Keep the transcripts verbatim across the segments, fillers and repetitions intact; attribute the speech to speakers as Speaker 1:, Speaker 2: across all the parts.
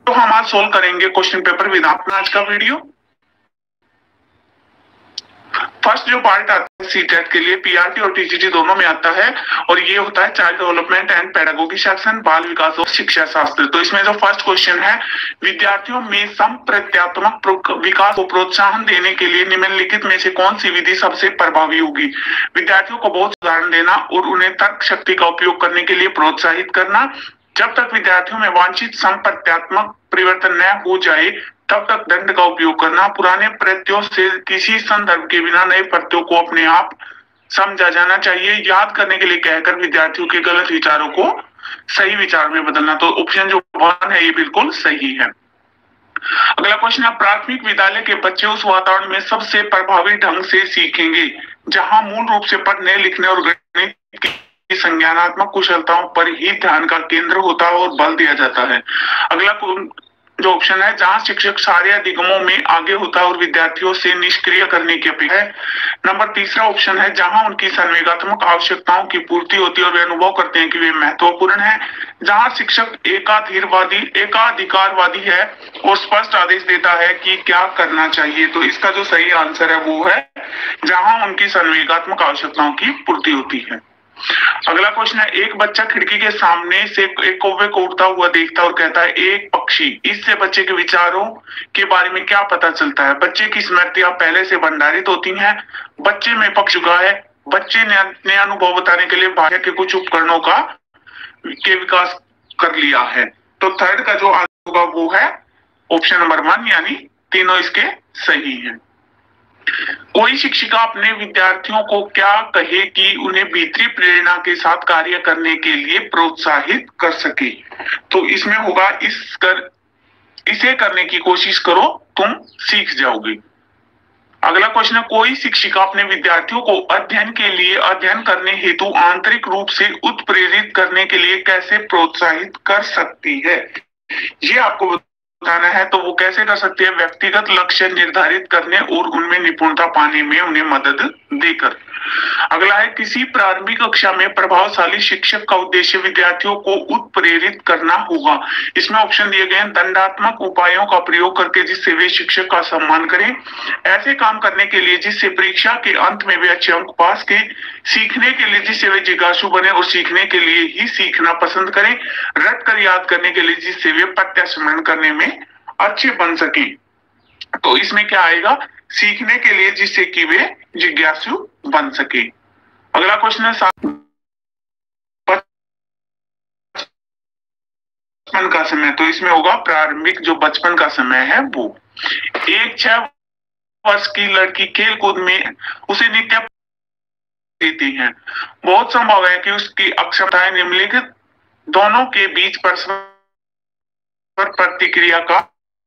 Speaker 1: तो हम आज सोल्व करेंगे क्वेश्चन पेपर विद आज का वीडियो। फर्स्ट जो पार्ट आता है सीटेट के लिए पीआरटी और टीजीटी दोनों में आता है और ये होता है child development and pedagogy section, बाल विकास और शिक्षा शास्त्र। तो इसमें जो फर्स्ट क्वेश्चन है, विद्यार्थियों में संप्रत्यात्मक विकास को प्रोत्साहन देने के लिए निम्नलिखित में से कौन सी विधि सबसे प्रभावी होगी? विद्यार्थियों को बहुत उदाहरण देना और उन्हें तर्क शक्ति का उपयोग करने के लिए प्रोत्साहित करना। जब तक विद्यार्थियों में वांछित संप्रत्यात्मक परिवर्तन न हो जाए तब तक दंड का उपयोग करना। पुराने प्रत्ययों से किसी संदर्भ के बिना नए प्रत्ययों को अपने आप समझा जाना चाहिए। याद करने के लिए कहकर विद्यार्थियों के गलत विचारों को सही विचार में बदलना। तो ऑप्शन जो वन है ये बिल्कुल सही है। अगला क्वेश्चन है, प्राथमिक विद्यालय के बच्चे उस वातावरण में सबसे प्रभावी ढंग से सीखेंगे जहां मूल रूप से पढ़ने लिखने और गणित की संज्ञानात्मक कुशलताओं पर ही ध्यान का केंद्र होता है और बल दिया जाता है। अगला जो ऑप्शन है, जहां शिक्षक सारे अधिगमों में आगे होता है और विद्यार्थियों से निष्क्रिय करने की अपेक्षा है। नंबर तीसरा ऑप्शन है, जहां उनकी संवेगात्मक आवश्यकताओं की पूर्ति होती है और वे अनुभव करते हैं कि वे महत्वपूर्ण है। जहां शिक्षक एकाधिकारवादी एकाधिकारवादी है और स्पष्ट आदेश देता है कि क्या करना चाहिए। तो इसका जो सही आंसर है वो है जहां उनकी संवेगात्मक आवश्यकताओं की पूर्ति होती है। अगला क्वेश्चन है, एक बच्चा खिड़की के सामने से एक कौवे को उड़ता हुआ देखता है और कहता है एक पक्षी। इससे बच्चे के विचारों के बारे में क्या पता चलता है? बच्चे की स्मृतियां पहले से भंडारित होती हैं, बच्चे में पक्ष चुका है, बच्चे ने नए अनुभव बताने के लिए भाषा के कुछ उपकरणों का के विकास कर लिया है। तो थर्ड का जो आंसर होगा वो है ऑप्शन नंबर वन, यानी तीनों इसके सही हैं। कोई शिक्षिका अपने विद्यार्थियों को क्या कहे कि उन्हें भीतरी प्रेरणा के साथ कार्य करने के लिए प्रोत्साहित कर सके? तो इसमें होगा इस कर इसे करने की कोशिश करो, तुम सीख जाओगे। अगला क्वेश्चन है, कोई शिक्षिका अपने विद्यार्थियों को अध्ययन के लिए अध्ययन करने हेतु आंतरिक रूप से उत्प्रेरित करने के लिए कैसे प्रोत्साहित कर सकती है? ये आपको बताना है। तो वो कैसे कर सकती है? व्यक्तिगत लक्ष्य निर्धारित करने और उनमें निपुणता पाने में उन्हें मदद देकर। अगला है, किसी प्रारंभिक कक्षा में प्रभावशाली शिक्षक का उद्देश्य विद्यार्थियों को उत्प्रेरित करना होगा। इसमें ऑप्शन दिए गए हैं, दंडात्मक उपायों का प्रयोग करके जिससे वे शिक्षक का सम्मान करें, ऐसे काम करने के लिए जिससे परीक्षा के अंत में वे अच्छे अंक पास करें, सीखने के लिए जिससे वे जिज्ञासु बने और सीखने के लिए ही सीखना पसंद करें, रट कर याद करने के लिए जिससे वे प्रत्यास्मरण करने में अच्छे बन सके। तो इसमें क्या आएगा? सीखने के लिए जिससे कि वे जिज्ञासु बन सके। अगला क्वेश्चन है, बचपन का समय। तो इसमें होगा प्रारंभिक जो बचपन का समय है वो। एक छह वर्ष की लड़की खेल कूद में उसे नित्य देती है। बहुत संभव है कि उसकी अक्षमताएं निम्नलिखित दोनों के बीच परस्पर प्रतिक्रिया का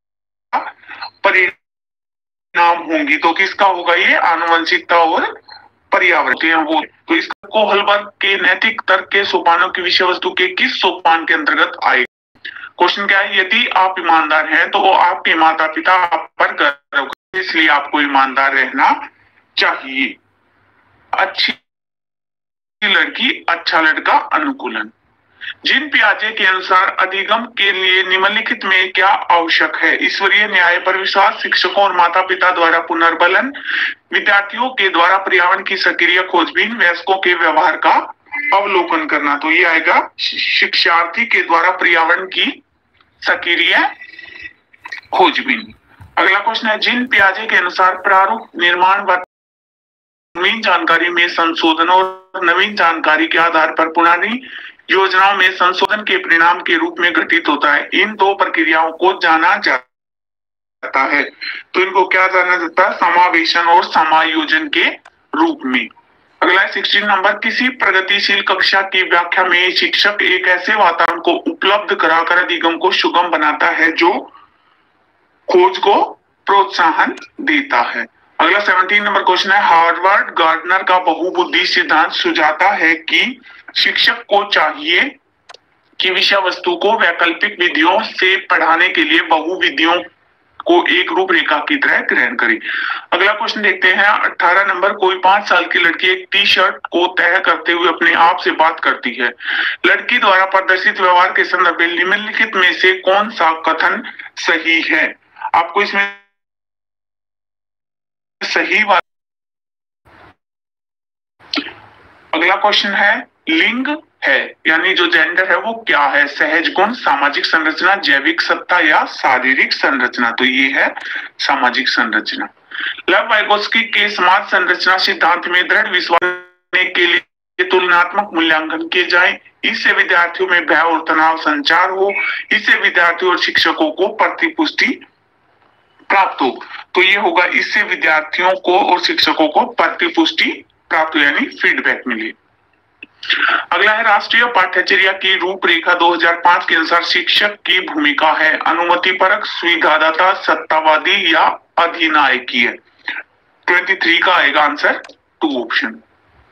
Speaker 1: परिणाम होंगी। तो किसका होगा ये? आनुवंशिकता और पर्यावरण वो। तो इसका कोहलबर्ग के नैतिक तर्क के सोपानों की विषय वस्तु के किस सोपान के अंतर्गत आएगा? क्वेश्चन क्या है, यदि आप ईमानदार हैं तो वो आपके माता पिता आप पर गर्व करें, इसलिए आपको ईमानदार रहना चाहिए। अच्छी लड़की अच्छा लड़का अनुकूलन। जिन पियाजे के अनुसार अधिगम के लिए निम्नलिखित में क्या आवश्यक है? ईश्वरीय न्याय पर विश्वास, शिक्षकों और माता पिता द्वारा पुनर्बलन, विद्यार्थियों के द्वारा पर्यावरण की सक्रिय खोजबीन, वयस्कों के व्यवहार का अवलोकन करना। तो ये आएगा शिक्षार्थी के द्वारा पर्यावरण की सक्रिय खोजबीन। अगला क्वेश्चन है, जिन पियाजे के अनुसार प्रारूप निर्माण व नवीन जानकारी में संशोधन और नवीन जानकारी के आधार पर पुरानी योजनाओं में संशोधन के परिणाम के रूप में घटित होता है, इन दो प्रक्रियाओं को जाना जाता है। तो इनको क्या जाना जाता है? समावेशन और समायोजन के रूप में। अगला सिक्सटीन नंबर, किसी प्रगतिशील कक्षा की व्याख्या में शिक्षक एक ऐसे वातावरण को उपलब्ध कराकर अधिगम को सुगम बनाता है जो खोज को प्रोत्साहन देता है। अगला सेवनटीन नंबर क्वेश्चन है, हार्वर्ड गार्डनर का बहुबुद्धि सिद्धांत सुझाता है कि शिक्षक को चाहिए कि विषय वस्तु को वैकल्पिक विधियों से पढ़ाने के लिए बहुविधियों को एक रूपरेखा की तरह ग्रहण करें। अगला क्वेश्चन देखते हैं अठारह नंबर। कोई पांच साल की लड़की एक टी शर्ट को तय करते हुए अपने आप से बात करती है। लड़की द्वारा प्रदर्शित व्यवहार के संदर्भ में निम्नलिखित में से कौन सा कथन सही है? आपको इसमें सही बात। अगला क्वेश्चन है लिंग है यानी जो जेंडर है वो क्या है? सहज गुण, सामाजिक संरचना, जैविक सत्ता या शारीरिक संरचना? तो ये है सामाजिक संरचना। लव वाइगोत्स्की के समाज संरचना सिद्धांत में दृढ़ विश्वास करने के लिए तुलनात्मक मूल्यांकन किए जाए। इससे विद्यार्थियों में भय और तनाव संचार हो। इससे विद्यार्थियों और शिक्षकों को प्रतिपुष्टि प्राप्त हो। तो ये होगा इससे विद्यार्थियों को और शिक्षकों को प्रतिपुष्टि प्राप्त हो यानी फीडबैक मिले। अगला है राष्ट्रीय पाठ्यचर्या की रूपरेखा दो हज़ार पाँच के अनुसार शिक्षक की भूमिका है अनुमतिपरक, सुविधादाता, सत्तावादी या अधिनायकीय? तेईस का आएगा आंसर टू ऑप्शन।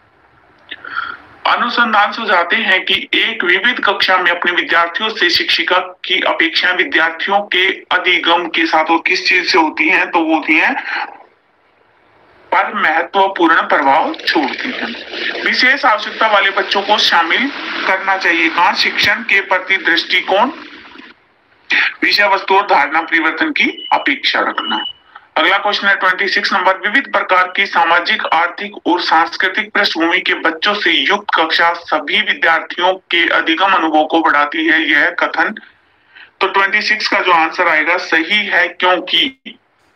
Speaker 1: अनुसंधान सुझाते हैं कि एक विविध कक्षा में अपने विद्यार्थियों से शिक्षिका की अपेक्षा विद्यार्थियों के अधिगम के साथ वो किस चीज से होती हैं? तो वो होती हैं पर महत्वपूर्ण प्रभाव छोड़ती हैं। विशेष आवश्यकता वाले बच्चों को शामिल करना चाहिए कहाँ? शिक्षण के प्रति दृष्टिकोण, विषय वस्तु और धारणा परिवर्तन की अपेक्षा रखना। अगला क्वेश्चन है छब्बीस नंबर। विविध प्रकार की सामाजिक, आर्थिक और सांस्कृतिक पृष्ठभूमि के बच्चों से युक्त कक्षा सभी विद्यार्थियों के अधिगम अनुभव को बढ़ाती है। यह कथन तो छब्बीस का जो आंसर आएगा सही है क्योंकि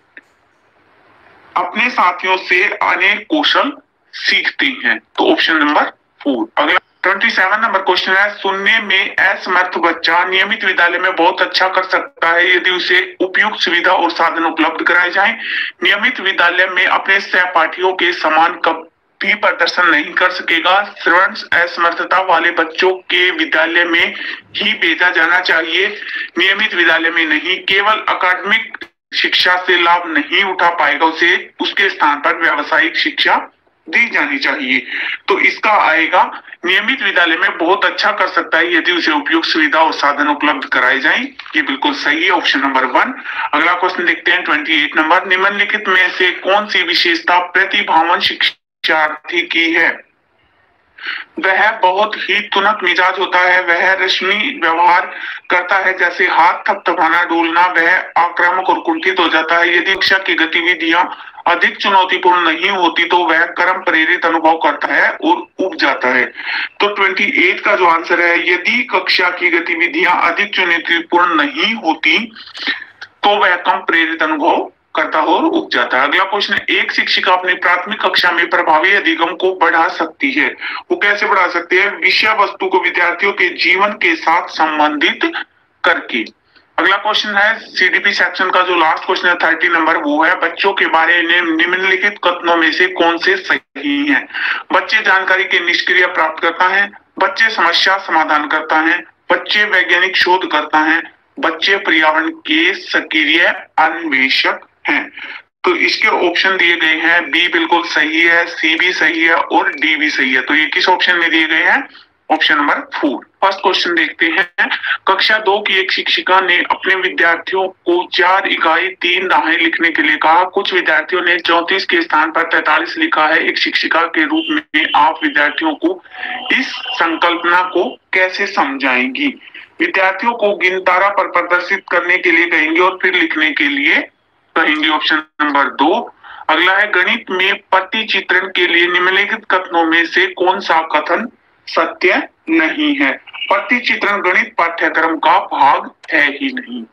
Speaker 1: अपने साथियों से अनेक कौशल सीखते हैं। तो ऑप्शन नंबर फोर। अगला सत्ताईस नंबर क्वेश्चन है सुनने में असमर्थ बच्चा नियमित विद्यालय में बहुत अच्छा कर सकता है यदि उसे उपयुक्त सुविधा और साधन उपलब्ध कराए जाएं। नियमित विद्यालय में अपने सहपाठियों के समान कभी प्रदर्शन नहीं कर सकेगा। श्रवण असमर्थता वाले बच्चों के विद्यालय में ही भेजा जाना चाहिए, नियमित विद्यालय में नहीं। केवल अकादमिक शिक्षा से लाभ नहीं उठा पाएगा, उसे उसके स्थान पर व्यावसायिक शिक्षा दी जानी चाहिए। तो इसका आएगा नियमित विद्यालय में बहुत अच्छा कर सकता है यदि उसे उपयुक्त सुविधा और साधन उपलब्ध कराए जाएं। ये बिल्कुल सही है ऑप्शन नंबर वन। अगला क्वेश्चन देखते हैं अट्ठाईस नंबर। निम्नलिखित में से कौन सी विशेषता प्रतिभावान शिक्षार्थी की है? वह बहुत ही तुनक मिजाज होता है, वह रश्मि व्यवहार करता है जैसे हाथ थपथपाना, डोलना, वह आक्रामक और कुंठित हो जाता है। यदि कक्षा की गतिविधियां अधिक चुनौतीपूर्ण नहीं होती तो वह कर्म प्रेरित अनुभव करता है और उब जाता है। तो अट्ठाईस का जो आंसर है यदि कक्षा की गतिविधियां अधिक चुनौतीपूर्ण नहीं होती तो वह कम प्रेरित अनुभव करता हो और उग जाता है। अगला क्वेश्चन है एक शिक्षिका अपनी प्राथमिक कक्षा में प्रभावी अधिगम को बढ़ा सकती है। वो कैसे बढ़ा सकती है? विषय वस्तु को विद्यार्थियों के जीवन के साथ संबंधित करके। अगला क्वेश्चन है सीडीपी सेक्शन का जो लास्ट क्वेश्चन है तीस नंबर, वो है बच्चों के बारे में निम्नलिखित कथनों में से कौन से सही हैं? बच्चे जानकारी के निष्क्रिय प्राप्त करता है, बच्चे समस्या समाधान करता है, बच्चे वैज्ञानिक शोध करता है, बच्चे पर्यावरण के सक्रिय अन्वेषक हैं। तो इसके ऑप्शन दिए गए हैं बी बिल्कुल सही है, सी भी सही है और डी भी सही है। तो ये किस ऑप्शन में दिए गए हैं? Option number four. First question देखते हैं। कक्षा दो की एक शिक्षिका ने अपने विद्यार्थियों को चार इकाई तीन राहें लिखने के लिए कहा। कुछ विद्यार्थियों ने चौंतीस के स्थान पर तैंतालीस लिखा है। एक शिक्षिका के रूप में आप विद्यार्थियों को इस संकल्पना को कैसे समझाएंगी? विद्यार्थियों को गिनतारा पर प्रदर्शित करने के लिए कहेंगे और फिर लिखने के लिए कहेंगे, ऑप्शन नंबर दो। अगला है गणित में प्रतिचित्रण के लिए निम्नलिखित कथनों में से कौन सा कथन सत्य नहीं है? प्रतिचित्रण गणित पाठ्यक्रम का भाग है ही नहीं।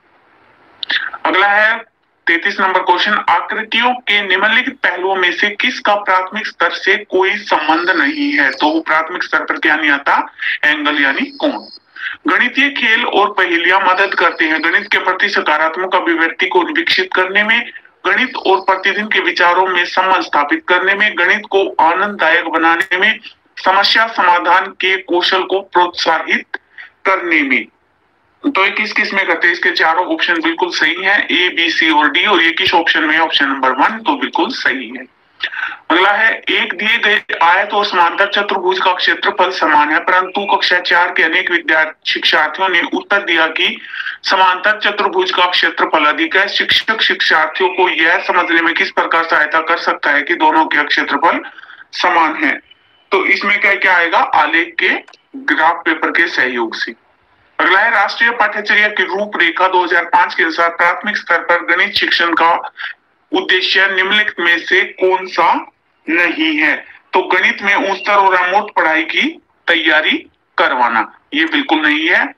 Speaker 1: अगला है तैंतीस नंबर क्वेश्चन, आकृतियों के निम्नलिखित पहलुओं में से किसका प्राथमिक स्तर से कोई संबंध नहीं है? तो वो प्राथमिक स्तर पर क्या नहीं आता? एंगल यानी कोण। गणितीय खेल और पहेलियां मदद करते हैं गणित के प्रति सकारात्मक अभिव्यक्ति को विकसित करने में, गणित और प्रतिदिन के विचारों में संबंध स्थापित करने में, गणित को आनंददायक बनाने में, समस्या समाधान के कौशल को प्रोत्साहित करने में। तो ये किस किस में करते हैं? इसके चारों ऑप्शन बिल्कुल सही है, ए बी सी और डी। और ये किस ऑप्शन में? Option number one. तो बिल्कुल सही है। अगला है एक दिए गए आयत और समांतर चतुर्भुज का क्षेत्रफल समान है परंतु कक्षा चार के अनेक विद्यार्थी शिक्षार्थियों ने उत्तर दिया कि समांतर चतुर्भुज का क्षेत्रफल अधिक है। शिक्षक शिक्षार्थियों को यह समझने में किस प्रकार सहायता कर सकता है कि दोनों के क्षेत्रफल समान है। तो इसमें क्या क्या आएगा, आलेख के ग्राफ पेपर के सहयोग से। अगला है राष्ट्रीय पाठ्यचर्या की रूपरेखा दो हज़ार पाँच के अनुसार प्राथमिक स्तर पर गणित शिक्षण का उद्देश्य निम्नलिखित में से कौन सा नहीं है। तो गणित में उच्च स्तर और अमूर्त पढ़ाई की तैयारी करवाना, ये बिल्कुल नहीं है।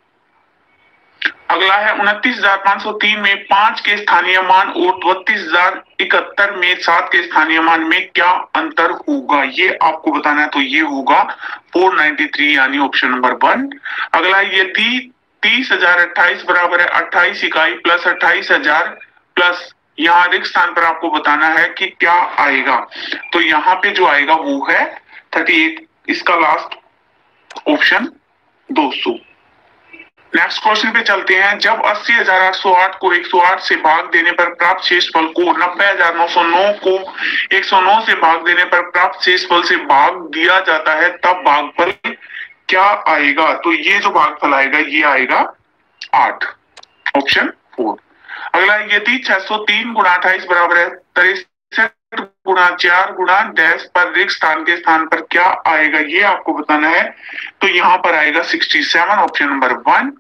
Speaker 1: अगला है उनतीस हजार पांच सौ तीन में पांच के स्थानीय मान और बत्तीस हजार इकहत्तर में सात के स्थानीय मान में क्या अंतर होगा, ये आपको बताना है। तो ये होगा चार सौ तिरानवे यानी ऑप्शन नंबर वन। अगला यदि तीस हजार अट्ठाईस बराबर है अट्ठाईस इकाई प्लस अट्ठाईस हजार प्लस यहाँ रिक्त स्थान पर आपको बताना है कि क्या आएगा। तो यहाँ पे जो आएगा वो है अड़तीस, इसका लास्ट ऑप्शन दो सौ। नेक्स्ट क्वेश्चन पे चलते हैं। जब अस्सी हजार आठ सौ आठ को एक सौ आठ से भाग देने पर प्राप्त शेषफल को नब्बे हजार नौ सौ नौ को एक सौ नौ से भाग देने पर प्राप्त शेषफल से भाग दिया जाता है, तब भागफल क्या आएगा। तो ये जो भागफल आएगा ये आएगा आठ, ऑप्शन फोर। अगला यदि छह सौ तीन गुणा अट्ठाईस बराबर है तिरसठ गुणा चार गुणा डैश पर रिक्त स्थान के स्थान पर क्या आएगा, ये आपको बताना है। तो यहाँ पर आएगा सड़सठ, ऑप्शन नंबर वन।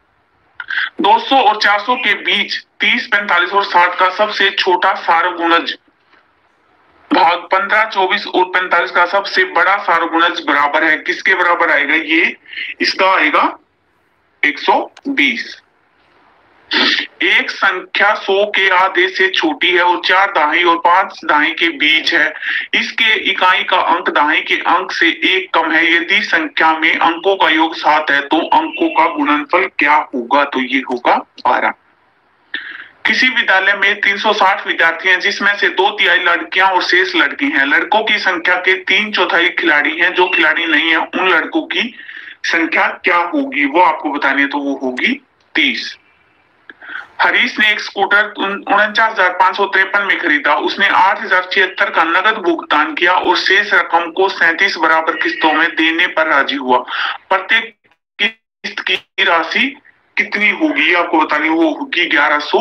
Speaker 1: दो सौ और चार सौ के बीच तीस, पैंतालीस और साठ का सबसे छोटा सारगुणज भाग पंद्रह, चौबीस और पैंतालीस का सबसे बड़ा सारगुणज बराबर है, किसके बराबर आएगा, ये इसका आएगा एक सौ बीस। एक संख्या सौ के आधे से छोटी है और चार दहाई और पांच दहाई के बीच है। इसके इकाई का अंक दहाई के अंक से एक कम है। यदि संख्या में अंकों का योग सात है तो अंकों का गुणनफल क्या होगा। तो ये होगा बारह। किसी विद्यालय में तीन सौ साठ विद्यार्थी हैं जिसमें से दो तिहाई लड़कियां और शेष लड़के हैं। लड़कों की संख्या के तीन चौथाई खिलाड़ी हैं। जो खिलाड़ी नहीं है उन लड़कों की संख्या क्या होगी, वो आपको बतानी है। तो वो होगी तीस। हरीश ने एक स्कूटर उनचास हजार पांच सौ तिरपन में खरीदा। उसने आठ हजार छिहत्तर का नगद भुगतान किया और शेष रकम को सैंतीस बराबर किस्तों में देने पर राजी हुआ। प्रत्येक किस्त की राशि कितनी होगी आपको बतानी, वो होगी ग्यारह सौ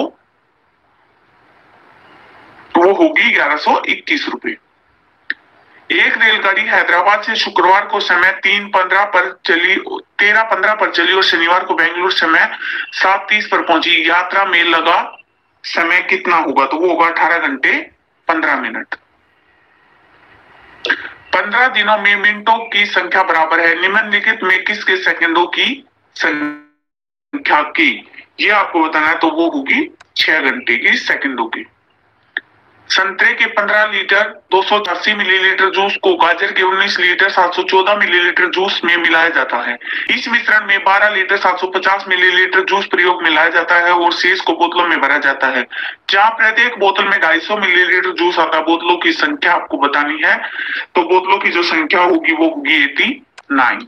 Speaker 1: वो होगी ग्यारह सौ इक्कीस रुपए। एक रेलगाड़ी हैदराबाद से शुक्रवार को समय तीन पंद्रह पर चली तेरह पंद्रह पर चली और शनिवार को बेंगलुरु समय सात तीस पर पहुंची। यात्रा में लगा समय कितना होगा, तो वो होगा अठारह घंटे पंद्रह मिनट। पंद्रह दिनों में मिनटों की संख्या बराबर है निम्नलिखित में किसके सेकंडों की संख्या की, ये आपको बताना है। तो वो होगी छह घंटे की सेकंडों की। संतरे के पंद्रह लीटर दो सौ अस्सी मिलीलीटर जूस को गाजर के उन्नीस लीटर सात सौ चौदह मिलीलीटर जूस में मिलाया जाता है। इस मिश्रण में बारह लीटर सात सौ पचास मिलीलीटर जूस प्रयोग मिलाया जाता है और शेष को बोतलों में भरा जाता है। जहां प्रत्येक बोतल में ढाई सौ मिलीलीटर जूस आता है, बोतलों की संख्या आपको बतानी है। तो बोतलों की जो संख्या होगी वो होगी एटी नाइन।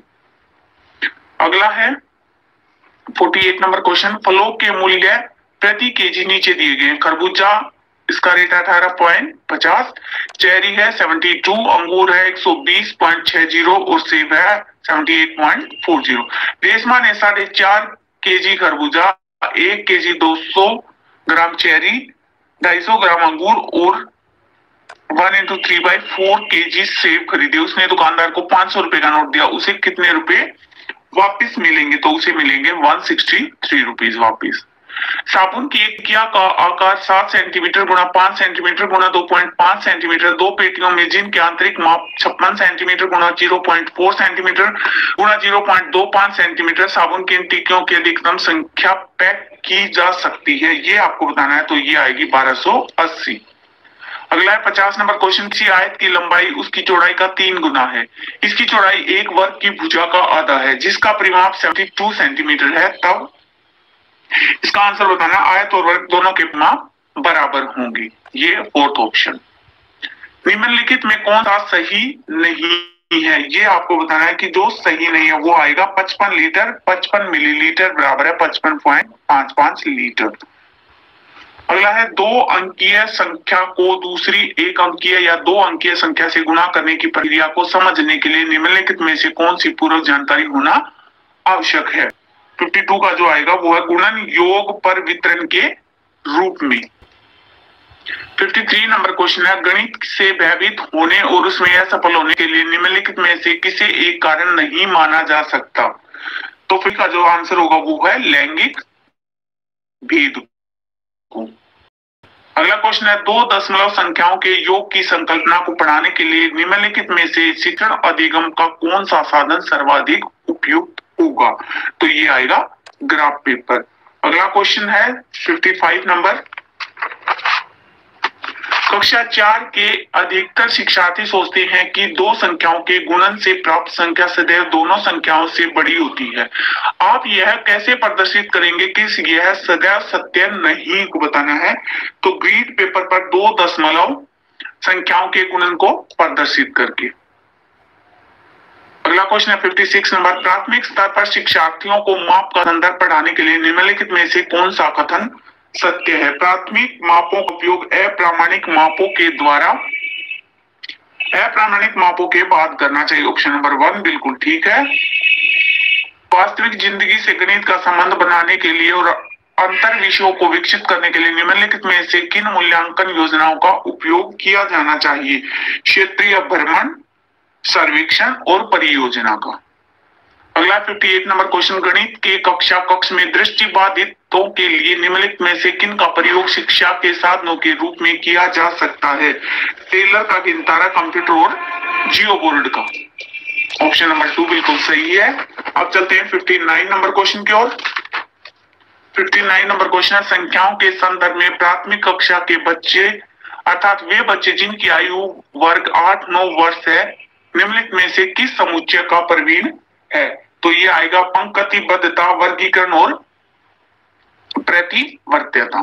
Speaker 1: अगला है अड़तालीस नंबर क्वेश्चन। फलों के मूल्य प्रति केजी नीचे दिए गए। खरबूजा इसका रेट है अठारह पॉइंट पचास, चेरी है बहत्तर, अंगूर है एक सौ बीस पॉइंट छह जीरो और सेब है अठहत्तर पॉइंट चार जीरो। रेशमा ने साढ़े चार केजी खरबूजा, एक केजी दो सौ ग्राम चेरी, ढाई सौ ग्राम अंगूर और one into three by four K G सेब खरीदे। उसने दुकानदार को पांच सौ रुपए का नोट दिया। उसे कितने रुपए वापिस मिलेंगे, तो उसे मिलेंगे वन सिक्सटी थ्री रुपीज वापिस। साबुन की एक किया का आकार सात सेंटीमीटर गुणा पांच सेंटीमीटर गुणा दो पॉइंट पांच सेंटीमीटर, दो पेटियों में जिनके आंतरिक माप छप्पन सेंटीमीटर गुणा जीरो पॉइंट फोर सेंटीमीटर गुणा जीरो पॉइंट दो पांच सेंटीमीटर साबुन की इन टिक्कियों की अधिकतम संख्या पैक की जा सकती है, ये आपको बताना है। तो ये आएगी बारह सौ अस्सी। अगला है पचास नंबर क्वेश्चन। किसी आयत की लंबाई उसकी चौड़ाई का तीन गुना है। इसकी चौड़ाई एक वर्ग की भुजा का आधा है जिसका परिमाप बहत्तर सेंटीमीटर है, तब इसका आंसर बताना। आयत और वर्ग दोनों के माप बराबर होंगे, ये फोर्थ ऑप्शन। निम्नलिखित में कौन सा सही नहीं है, ये आपको बताना है कि जो सही नहीं है वो आएगा पचपन लीटर पचपन मिलीलीटर बराबर है पचपन पॉइंट पांच पांच लीटर। अगला है दो अंकीय संख्या को दूसरी एक अंकीय या दो अंकीय संख्या से गुणा करने की प्रक्रिया को समझने के लिए निम्नलिखित में से कौन सी पूर्व जानकारी होना आवश्यक है। फिफ्टी टू का जो आएगा वो है गुणन योग पर वितरण के रूप में। फिफ्टी थ्री नंबर क्वेश्चन है गणित से भयभीत होने और उसमें असफल होने के लिए निम्नलिखित में से किसे एक कारण नहीं माना जा सकता। तो फिर का जो आंसर होगा वो है लैंगिक भेद को। अगला क्वेश्चन है दो दशमलव संख्याओं के योग की संकल्पना को पढ़ाने के लिए निम्नलिखित में से शिक्षण अधिगम का कौन सा साधन सर्वाधिक उपयुक्त होगा। तो ये आएगा ग्राफ पेपर। अगला क्वेश्चन है फिफ्टी फाइव नंबर, कक्षा चार के अधिकतर शिक्षार्थी सोचते हैं कि दो संख्याओं के गुणन से प्राप्त संख्या सदैव दोनों संख्याओं से बड़ी होती है। आप यह कैसे प्रदर्शित करेंगे कि यह सदैव सत्य नहीं को बताना है। तो ग्रीड पेपर पर दो दशमलव संख्याओं के गुणन को प्रदर्शित करके। अगला क्वेश्चन है फिफ्टी सिक्स नंबर, प्राथमिक स्तर पर शिक्षार्थियों को माप का संदर्भ पढ़ाने के लिए निम्नलिखित में से कौन सा कथन सत्य है। प्राथमिक मापों का उपयोग अप्रामाणिक मापों के द्वारा अप्रामाणिक मापों के बाद करना चाहिए। ऑप्शन नंबर वन बिल्कुल ठीक है। वास्तविक जिंदगी से गणित का संबंध बनाने के लिए और अंतर विषयों को विकसित करने के लिए निम्नलिखित में से किन मूल्यांकन योजनाओं का उपयोग किया जाना चाहिए। क्षेत्रीय भ्रमण, सर्वेक्षण और परियोजना का। अगला फिफ्टी एट नंबर क्वेश्चन, गणित के कक्षा कक्ष में दृष्टिबाधितों के लिए निम्नलिखित में से किन का प्रयोग शिक्षा के साधनों के रूप में किया जा सकता है। टेलर का गिनतारा, कंप्यूटर और जियो बोर्ड का। ऑप्शन नंबर टू बिल्कुल सही है। अब चलते हैं फिफ्टी नाइन नंबर क्वेश्चन की ओर। फिफ्टी नाइन नंबर क्वेश्चन है संख्याओं के संदर्भ में प्राथमिक कक्षा के बच्चे अर्थात वे बच्चे जिनकी आयु वर्ग आठ नौ वर्ष है निम्नलिखित में से किस समुच्चय का प्रवीण है। तो ये आएगा पंक्तिबद्धता, वर्गीकरण और प्रतिवर्त्यता।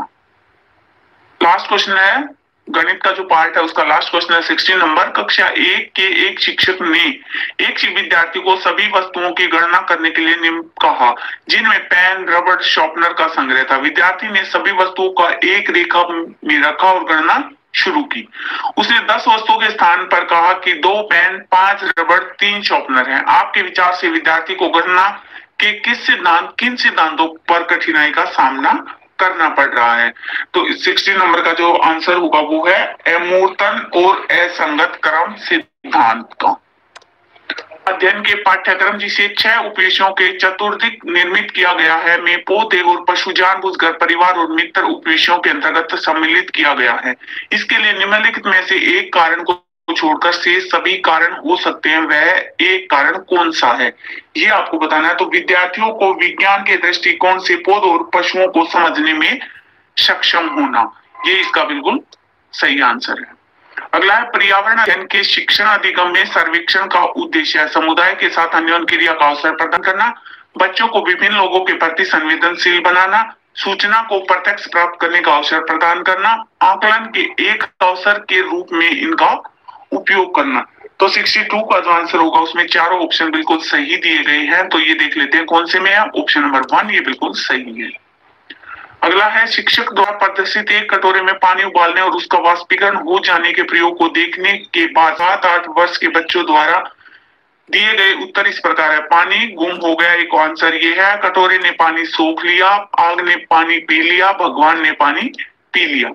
Speaker 1: लास्ट क्वेश्चन है गणित का जो पार्ट है उसका लास्ट क्वेश्चन है सिक्सटीन नंबर, कक्षा एक के एक शिक्षक ने एक विद्यार्थी को सभी वस्तुओं की गणना करने के लिए निम्न कहा जिनमें पेन, रबड़, शार्पनर का संग्रह था। विद्यार्थी ने सभी वस्तुओं का एक रेखा में रखा और गणना शुरू की। उसने दस वस्तुओं के स्थान पर कहा कि दो पेन, पांच रबड़, तीन शार्पनर हैं। आपके विचार से विद्यार्थी को गणना के किस सिद्धांत किन सिद्धांतों पर कठिनाई का सामना करना पड़ रहा है। तो सिक्सटीन नंबर का जो आंसर होगा वो है अमूर्तन और असंगत क्रम सिद्धांत का। अध्ययन के पाठ्यक्रम जिसे छह उपविषयों के चतुर्दिक निर्मित किया गया है में पौधे और पशु, जानबूझकर परिवार और मित्र उपविषयों के अंतर्गत सम्मिलित किया गया है। इसके लिए निम्नलिखित में से एक कारण को छोड़कर शेष सभी कारण हो सकते हैं, वह एक कारण कौन सा है ये आपको बताना है। तो विद्यार्थियों को विज्ञान के दृष्टिकोण से पौधों और पशुओं को समझने में सक्षम होना, ये इसका बिल्कुल सही आंसर है। अगला है पर्यावरण अध्ययन के शिक्षण अधिगम में सर्वेक्षण का उद्देश्य है समुदाय के साथ अन्योन्य क्रिया का अवसर प्रदान करना, बच्चों को विभिन्न लोगों के प्रति संवेदनशील बनाना, सूचना को प्रत्यक्ष प्राप्त करने का अवसर प्रदान करना, आकलन के एक अवसर के रूप में इनका उपयोग करना। तो सिक्सटी टू का जो आंसर होगा उसमें चारों ऑप्शन बिल्कुल सही दिए गए हैं। तो ये देख लेते हैं कौन से में है। ऑप्शन नंबर वन ये बिल्कुल सही है। अगला है शिक्षक द्वारा प्रदर्शित एक कटोरे में पानी उबालने और उसका वाष्पीकरण हो जाने के प्रयोग को देखने के बाद सात आठ वर्ष के बच्चों द्वारा दिए गए उत्तर इस प्रकार है। पानी गुम हो गया, एक आंसर ये है। कटोरे ने पानी सोख लिया, आग ने पानी पी लिया, भगवान ने पानी पी लिया।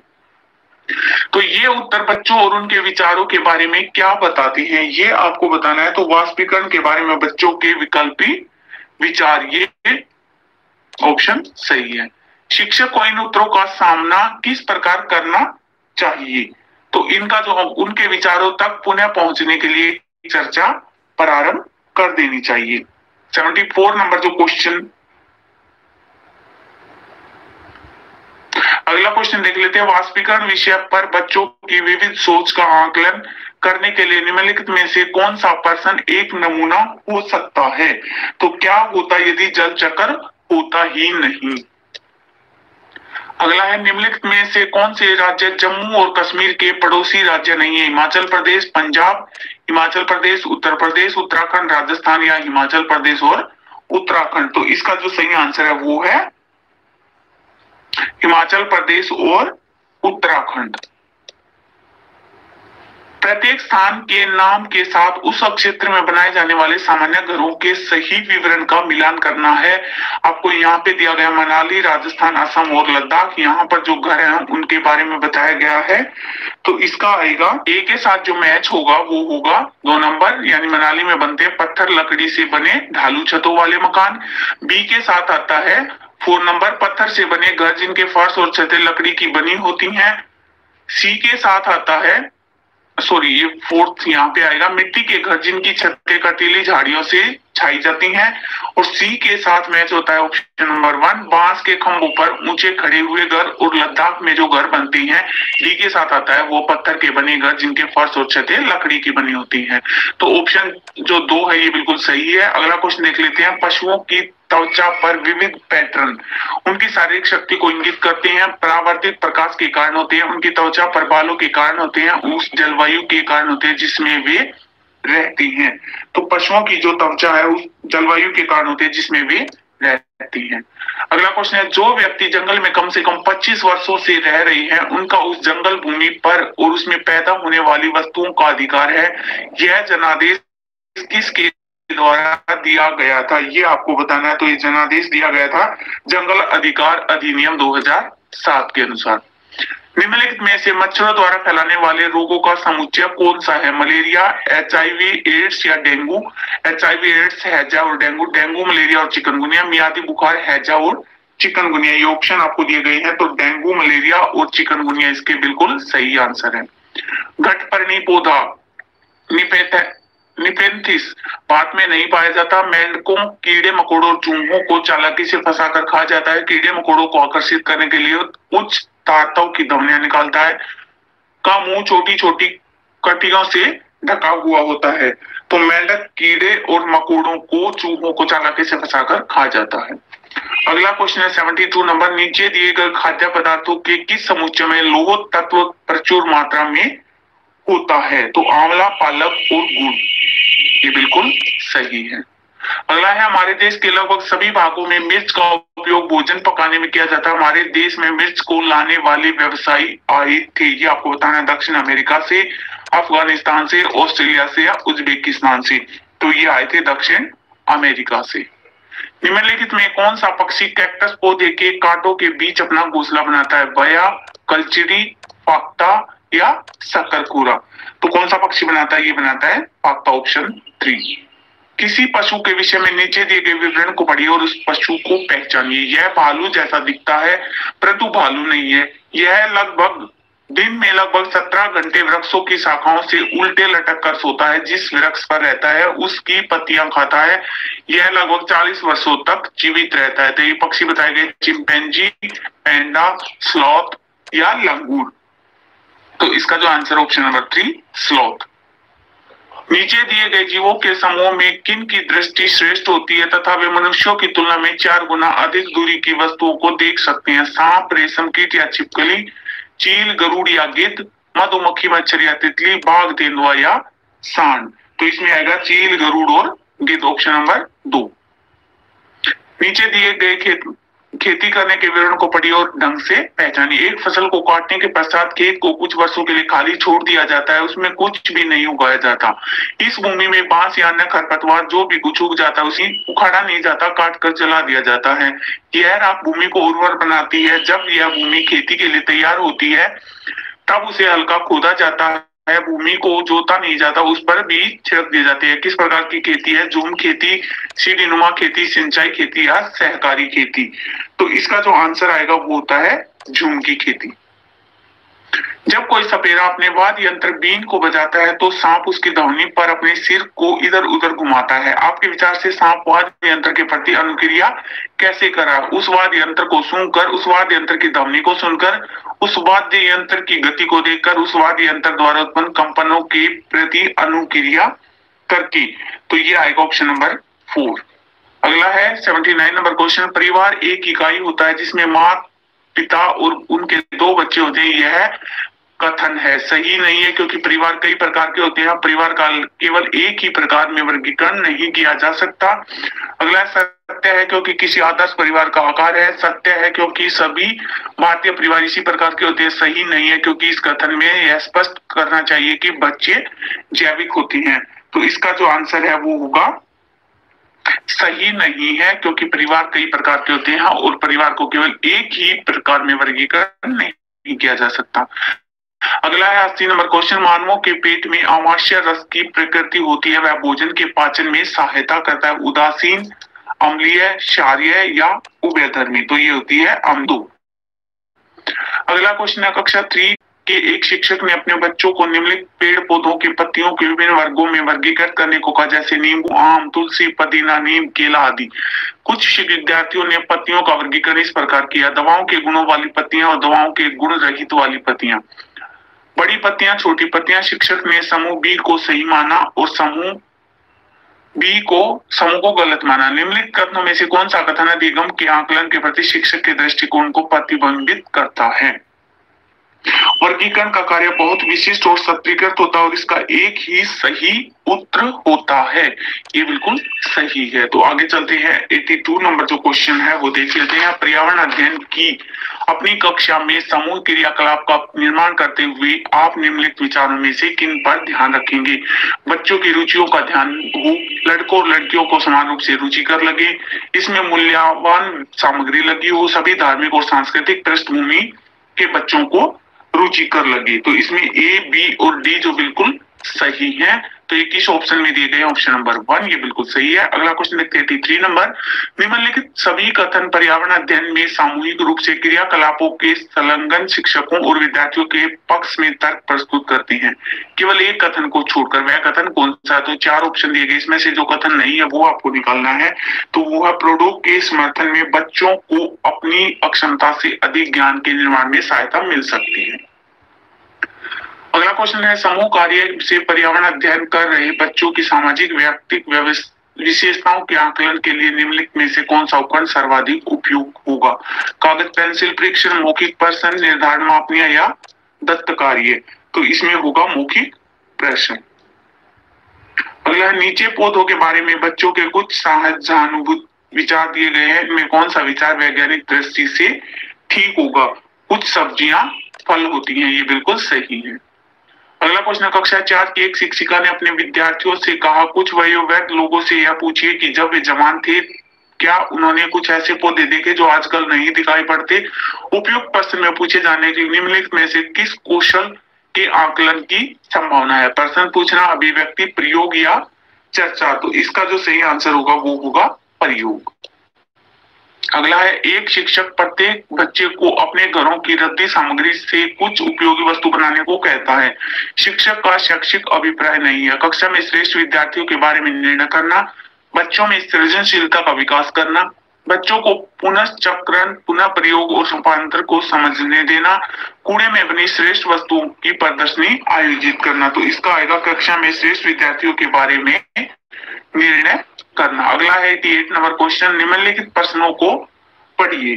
Speaker 1: तो ये उत्तर बच्चों और उनके विचारों के बारे में क्या बताते हैं ये आपको बताना है। तो वाष्पीकरण के बारे में बच्चों के विकल्पी विचार, ये ऑप्शन सही है। शिक्षक को इन उत्तरों का सामना किस प्रकार करना चाहिए। तो इनका जो उनके विचारों तक पुनः पहुंचने के लिए चर्चा प्रारंभ कर देनी चाहिए। सेवेंटी फोर नंबर जो क्वेश्चन, अगला क्वेश्चन देख लेते हैं। वाष्पीकरण विषय पर बच्चों की विविध सोच का आकलन करने के लिए निम्नलिखित में से कौन सा प्रश्न एक नमूना हो सकता है। तो क्या होता यदि जल चक्र होता ही नहीं। अगला है निम्नलिखित में से कौन से राज्य जम्मू और कश्मीर के पड़ोसी राज्य नहीं है। हिमाचल प्रदेश, पंजाब, हिमाचल प्रदेश, उत्तर प्रदेश, उत्तराखंड, राजस्थान या हिमाचल प्रदेश और उत्तराखंड। तो इसका जो सही आंसर है वो है हिमाचल प्रदेश और उत्तराखंड। प्रत्येक स्थान के नाम के साथ उस क्षेत्र में बनाए जाने वाले सामान्य घरों के सही विवरण का मिलान करना है। आपको यहाँ पे दिया गया मनाली, राजस्थान, असम और लद्दाख, यहाँ पर जो घर हैं उनके बारे में बताया गया है। तो इसका आएगा ए के साथ जो मैच होगा वो होगा दो नंबर, यानी मनाली में बनते हैं पत्थर लकड़ी से बने ढालू छतों वाले मकान। बी के साथ आता है फोर नंबर, पत्थर से बने घर जिनके फर्श और छतें लकड़ी की बनी होती हैं। सी के साथ आता है, सॉरी ये फोर्थ यहाँ पे आएगा, मिट्टी के घर जिनकी छतें कटीली झाड़ियों से छाई जाती हैं। और सी के साथ मैच होता है ऑप्शन नंबर वन, बांस के खंभों पर ऊंचे खड़े हुए घर। और लद्दाख में जो घर बनती हैं, डी के साथ आता है वो पत्थर के बने घर जिनके फर्श और छतें लकड़ी की बनी होती हैं। तो ऑप्शन जो दो है ये बिल्कुल सही है। अगला क्वेश्चन देख लेते हैं। पशुओं की त्वचा पर विविध पैटर्न उनकी शारीरिक शक्ति को इंगित करते हैं, परावर्तित प्रकाश के कारण होते हैं, उनकी त्वचा पर बालों के कारण होते हैं, उस जलवायु के कारण होते हैं जिसमें वे रहती हैं। तो पशुओं की जो त्वचा है उस जलवायु के कारण होती है जिसमें वे रहती हैं। अगला क्वेश्चन है, जो व्यक्ति जंगल में कम से कम पच्चीस वर्षों से रह रही है उनका उस जंगल भूमि पर और उसमें पैदा होने वाली वस्तुओं का अधिकार है। यह जनादेश किसके द्वारा दिया गया था, ये आपको बताना है। तो ये जनादेश दिया गया था जंगल अधिकार अधिनियम दो हज़ार सात के अनुसार। निम्नलिखित में से मच्छरों द्वारा फैलाने वाले रोगों का समुच्चय कौन सा है? मलेरिया, एचआईवी एड्स या डेंगू? एचआईवी एड्स, हैजा और डेंगू। डेंगू, मलेरिया और चिकनगुनिया। मियादी बुखार, हैजा और चिकनगुनिया। ये ऑप्शन आपको दिए गए हैं। तो डेंगू, मलेरिया और चिकनगुनिया इसके बिल्कुल सही आंसर है। घटपर्णी पौधा निपेथ निपेंथिस भारत में नहीं पाया जाता। मेंढकों, कीड़े मकोड़ों और चूहों को चालाकी से फंसाकर खा जाता है। कीड़े मकोड़ों को आकर्षित करने के लिए उच्च तारतों की धमनियां निकालता है। का मुंह छोटी छोटी कटियों से ढका हुआ होता है। तो मेंढक कीड़े और मकोड़ों को, चूहों को चालाकी से फंसाकर खा जाता है। अगला क्वेश्चन है बहत्तर नंबर, नीचे दिए गए खाद्य पदार्थों के किस समुच्चय में लौह तत्व प्रचुर मात्रा में होता है? तो आंवला, पालक और गुड़, ये बिल्कुल सही है। अगला है, हमारे देश के लगभग सभी भागों में मिर्च का उपयोग भोजन पकाने में किया जाता है। हमारे देश में मिर्च को लाने वाले व्यवसायी आए थे, ये आपको बताना है। दक्षिण अमेरिका से, अफगानिस्तान से, ऑस्ट्रेलिया से या उज्बेकिस्तान से। तो ये आए थे दक्षिण अमेरिका से। निम्नलिखित में कौन सा पक्षी कैक्टस पौधे के कांटों के बीच अपना घोंसला बनाता है? बया, कलचिड़ी, फाख्ता या शकरकूरा? तो कौन सा पक्षी बनाता है? ये बनाता है फाख्ता, ऑप्शन थ्री। किसी पशु के विषय में नीचे दिए गए विवरण को पढ़िए और उस पशु को पहचानिए। यह भालू जैसा दिखता है परंतु भालू नहीं है। यह लगभग दिन में लगभग सत्रह घंटे वृक्षों की शाखाओं से उल्टे लटक कर सोता है। जिस वृक्ष पर रहता है उसकी पत्तियां खाता है। यह लगभग चालीस वर्षों तक जीवित रहता है। तो ये पक्षी बताए गए चिंपैंजी, पैंडा, स्लॉथ या लंगूर। तो इसका जो answer option number three, sloth. नीचे दिए गए जीवों के समूह में किन की दृष्टि श्रेष्ठ होती है तथा वे मनुष्यों की तुलना में चार गुना अधिक दूरी की वस्तुओं को देख सकते हैं? सांप, रेशम कीट या छिपकली, चील, गरुड़ या गिद्ध, मधुमक्खी, मच्छर या तितली, बाघ, तेंदुआ या सांड? तो इसमें आएगा चील, गरुड़ और गिद्ध, ऑप्शन नंबर दो। नीचे दिए गए खेत खेती करने के विवरण को पढ़िए और ढंग से पहचानिए। एक फसल को काटने के पश्चात खेत को कुछ वर्षों के लिए खाली छोड़ दिया जाता है, उसमें कुछ भी नहीं उगाया जाता। इस भूमि में बांस या अन्य खरपतवार जो भी कुछ उग जाता है उसी उखाड़ा नहीं जाता, काट कर जला दिया जाता है। यह राख भूमि को उर्वर बनाती है। जब यह भूमि खेती के लिए तैयार होती है तब उसे हल्का खोदा जाता है। भूमि को जोता नहीं जाता, उस पर बीज छिड़क दिए जाते हैं। किस प्रकार की खेती है? झूम खेती, सीढ़ीनुमा खेती, सिंचाई खेती या सहकारी खेती? तो इसका जो आंसर आएगा वो होता है झूम की खेती। जब कोई सपेरा अपने वाद्य यंत्र बीन को बजाता है तो सांप उसकी ध्वनि पर अपने सिर को इधर उधर घुमाता है। आपके विचार से सांप वाद्य यंत्र के प्रति अनुक्रिया कैसे करा? उस वाद्य यंत्र को सूंघकर, उस वाद्य यंत्र की ध्वनि को सुनकर, उस वाद्य यंत्र की गति को देखकर, उस वाद्य यंत्र द्वारा उत्पन्न कंपनों के प्रति अनुक्रिया करके। तो ये आएगा ऑप्शन नंबर फोर। अगला है उन्यासी नंबर क्वेश्चन, परिवार एक इकाई होता है जिसमें माँ, पिता और उनके दो बच्चे होते हैं। यह कथन है सही नहीं है क्योंकि परिवार कई प्रकार के होते हैं। परिवार का केवल एक ही प्रकार में वर्गीकरण नहीं किया जा सकता। अगला, सत्य है क्योंकि किसी आदर्श परिवार का आकार है। सत्य है क्योंकि सभी भारतीय परिवार इसी प्रकार के होते हैं। सही नहीं है क्योंकि इस कथन में यह स्पष्ट करना चाहिए कि बच्चे जैविक होते हैं। तो इसका जो आंसर है वो होगा सही नहीं है क्योंकि परिवार कई प्रकार के होते हैं और परिवार को केवल एक ही प्रकार में वर्गीकरण नहीं किया जा सकता। अगला है अस्सी नंबर क्वेश्चन, मानवों के पेट में आमाशय रस की प्रकृति होती है, वह भोजन के पाचन में सहायता करता है। उदासीन, अम्लीय, क्षारीय या उभयधर्मी। तो ये होती है अम्दु। अगला क्वेश्चन है कक्षा थ्री के एक शिक्षक ने अपने बच्चों को निम्नलिखित पेड़ पौधों की पत्तियों के विभिन्न वर्गों में वर्गीकृत करने को कहा, जैसे नींबू, आम, तुलसी, पुदीना, नीम, केला आदि। कुछ विद्यार्थियों ने पत्तियों का वर्गीकरण इस प्रकार किया, दवाओं के गुणों वाली पत्तियां और दवाओं के गुण रहित वाली पत्तियां। बड़ी पत्तियां, छोटी पत्तियां। शिक्षक ने समूह बी को सही माना और समूह बी को समूह को गलत माना। निम्नलिखित कथनों में से कौन सा कथन अधिगम के आकलन के प्रति शिक्षक के दृष्टिकोण को प्रतिबिंबित करता है? वर्गीकरण का कार्य बहुत विशिष्ट और सत्रीकृत होता है और इसका एक ही सही उत्तर होता है। ये बिल्कुल सही है। तो आगे चलते हैं, बयासी नंबर जो क्वेश्चन है वो देख लेते हैं। पर्यावरण अध्ययन की अपनी कक्षा में समूह क्रियाकलाप का निर्माण करते हुए आप निम्नलिखित विचारों में से किन पर ध्यान रखेंगे? बच्चों की रुचियों का ध्यान हो, लड़कों और लड़कियों को समान रूप से रुचिकर लगे, इसमें मूल्यवान सामग्री लगी हो, सभी धार्मिक और सांस्कृतिक पृष्ठभूमि के बच्चों को रुचिकर लगे। तो इसमें ए, बी और डी जो बिल्कुल सही है। तो ये किस ऑप्शन में दिए गए? ऑप्शन नंबर वन, ये बिल्कुल सही है। अगला क्वेश्चन देखते हैं तिरासी नंबर, निम्नलिखित सभी कथन पर्यावरण अध्ययन में सामूहिक रूप से क्रियाकलापों के संलग्न शिक्षकों और विद्यार्थियों के पक्ष में तर्क प्रस्तुत करते हैं। केवल एक कथन को छोड़कर, वह कथन कौन सा? तो चार ऑप्शन दिए गए, इसमें से जो कथन नहीं है वो आपको निकालना है। तो वो है प्रोडोक के समर्थन में बच्चों को अपनी अक्षमता से अधिक ज्ञान के निर्माण में सहायता मिल सकती है। अगला क्वेश्चन है, समूह कार्य से पर्यावरण अध्ययन कर रहे बच्चों की सामाजिक व्यक्तिक विशेषताओं के आकलन के लिए निम्नलिखित में से कौन सा उपकरण सर्वाधिक उपयुक्त होगा? कागज, पेंसिल, परीक्षण, मौखिक प्रश्न, निर्धारण मापनिया या दत्त कार्य। तो इसमें होगा मौखिक प्रश्न। अगला है, नीचे पौधों के बारे में बच्चों के कुछ सहानुभूत विचार दिए गए हैं, इनमें कौन सा विचार वैज्ञानिक दृष्टि से ठीक होगा? कुछ सब्जियां फल होती हैं, ये बिल्कुल सही है। अगला क्वेश्चन, कक्षा चार की एक शिक्षिका ने अपने विद्यार्थियों से कहा, कुछ वयोवृद्ध लोगों से यह पूछिए कि जब वे जवान थे क्या उन्होंने कुछ ऐसे पौधे देखे जो आजकल नहीं दिखाई पड़ते? उपयुक्त प्रश्न में पूछे जाने के निम्नलिखित में से किस कौशल के आकलन की संभावना है? प्रश्न पूछना, अभिव्यक्ति, प्रयोग या चर्चा। तो इसका जो सही आंसर होगा वो होगा प्रयोग। अगला है, एक शिक्षक प्रत्येक बच्चे को अपने घरों की रद्दी सामग्री से कुछ उपयोगी वस्तु बनाने को कहता है। शिक्षक का शैक्षिक अभिप्राय नहीं है। कक्षा में श्रेष्ठ विद्यार्थियों के बारे में निर्णय करना, बच्चों में सृजनशीलता का विकास करना, बच्चों को पुनश्चक्रण, पुनः प्रयोग और रूपांतर को समझने देना, कूड़े में बनी श्रेष्ठ वस्तुओं की प्रदर्शनी आयोजित करना। तो इसका आएगा कक्षा में श्रेष्ठ विद्यार्थियों के बारे में निर्णय करना। अगला है अठासी नंबर क्वेश्चन, निम्नलिखित प्रश्नों को पढ़िए।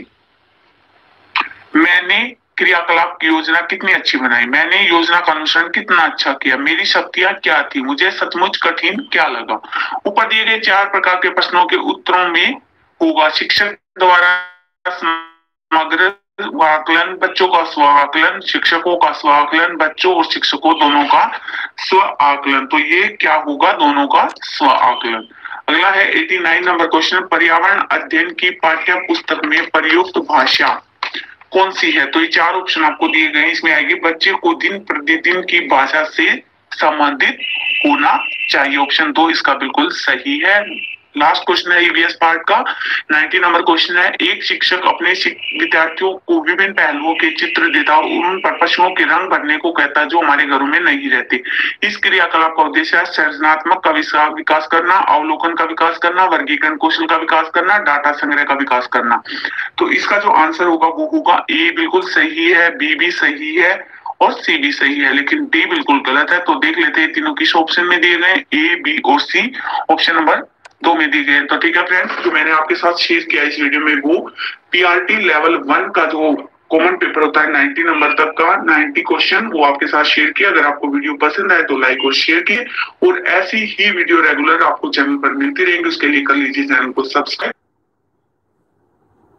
Speaker 1: मैंने क्रियाकलाप की योजना कितनी अच्छी बनाई? मैंने योजना का अनुसरण कितना अच्छा किया? मेरी शक्तियां क्या थी? मुझे सचमुच कठिन क्या लगा? ऊपर दिए गए चार प्रकार के प्रश्नों के उत्तरों में होगा शिक्षक द्वारा समग्र आकलन, बच्चों का स्व आकलन, शिक्षकों का स्व आकलन, बच्चों और शिक्षकों दोनों का स्व आकलन। तो ये क्या होगा? दोनों का स्व आकलन। अगला है नवासी नंबर क्वेश्चन, पर्यावरण अध्ययन की पाठ्य पुस्तक में प्रयुक्त भाषा कौन सी है? तो ये चार ऑप्शन आपको दिए गए हैं, इसमें आएगी बच्चे को दिन प्रतिदिन की भाषा से संबंधित होना चाहिए। ऑप्शन दो इसका बिल्कुल सही है। लास्ट क्वेश्चन है ईवीएस पार्ट का, नब्बे नंबर क्वेश्चन है, एक शिक्षक अपने विद्यार्थियों को विभिन्न पहलुओं के चित्र देता और उन पर पशुओं के रंग भरने को कहता है जो हमारे घरों में नहीं रहते। इस क्रियाकलाप का उद्देश्य है सृजनात्मक का विकास करना, अवलोकन का विकास करना, वर्गीकरण कौशल का विकास करना, डाटा संग्रह का विकास करना। तो इसका जो आंसर होगा वो होगा ए बिल्कुल सही है, बी भी सही है और सी भी सही है, लेकिन डी बिल्कुल गलत है। तो देख लेते हैं तीनों किस ऑप्शन में दिए गए, ए, बी और सी ऑप्शन नंबर दो में दी गई। तो ठीक है फ्रेंड्स, जो मैंने आपके साथ शेयर किया इस वीडियो में वो पीआरटी लेवल वन का जो कॉमन पेपर होता है नब्बे नंबर तक का नब्बे क्वेश्चन वो आपके साथ शेयर किया। अगर आपको वीडियो पसंद आए तो लाइक और शेयर किए और ऐसी ही वीडियो रेगुलर आपको चैनल पर मिलती रहेंगी, उसके लिए कर लीजिए चैनल को सब्सक्राइब।